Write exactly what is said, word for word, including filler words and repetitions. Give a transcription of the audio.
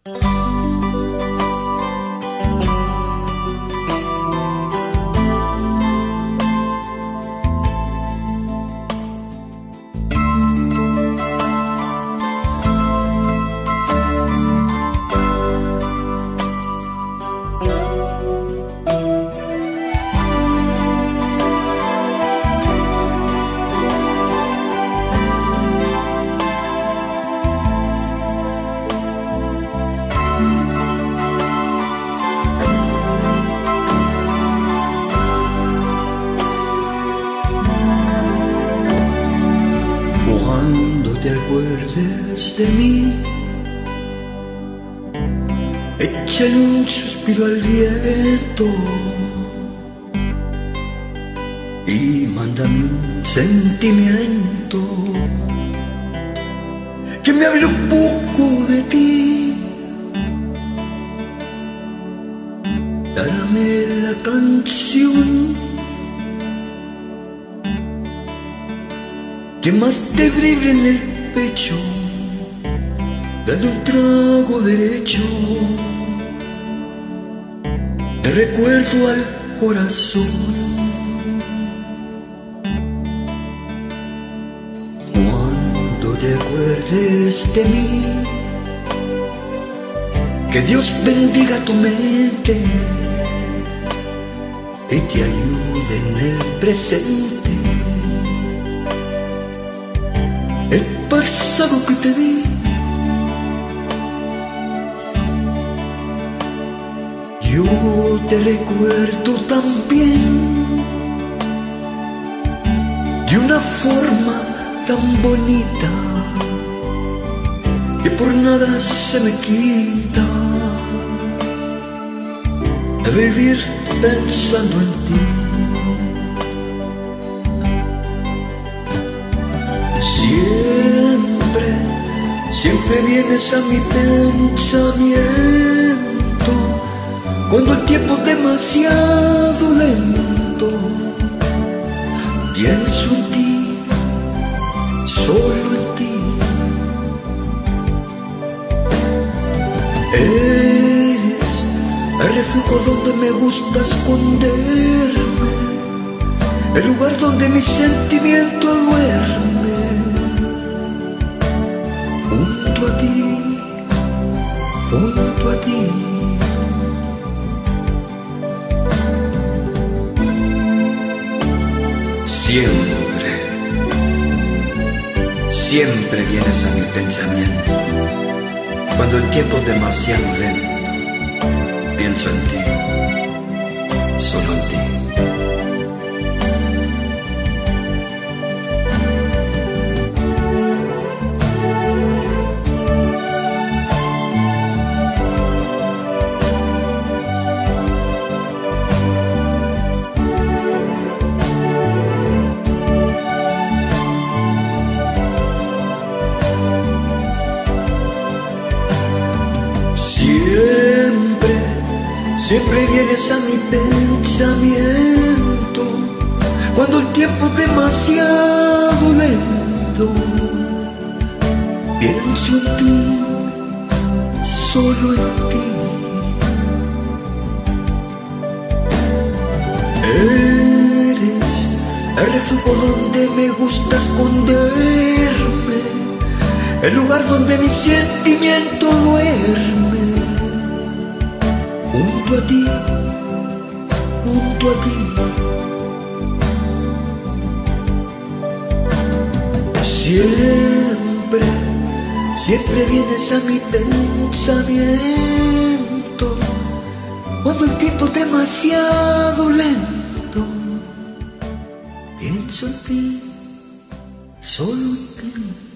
De mí, échale un suspiro al viento y mándame un sentimiento que me hable un poco de ti. Dame la canción que más te vibre en el pecho. Dale un trago derecho de recuerdo al corazón. Cuando te acuerdes de mí, que Dios bendiga tu mente y te ayude en el presente. El pasado que te di, yo te recuerdo también de una forma tan bonita que por nada se me quita de vivir pensando en ti. Siempre, siempre vienes a mi pensamiento cuando el tiempo es demasiado lento. Pienso en ti, solo en ti. Eres el refugio donde me gusta esconderme, el lugar donde mi sentimiento duerme. Junto a ti, junto a ti. Siempre, siempre vienes a mi pensamiento cuando el tiempo es demasiado lento. Pienso en ti, solo en ti. Siempre, siempre vienes a mi pensamiento cuando el tiempo es demasiado lento. Pienso en ti, solo en ti. Eres el refugio donde me gusta esconderme, el lugar donde mi sentimiento duerme. Junto a ti, junto a ti. Siempre, siempre vienes a mi pensamiento cuando el tiempo es demasiado lento. Pienso en ti, solo en ti.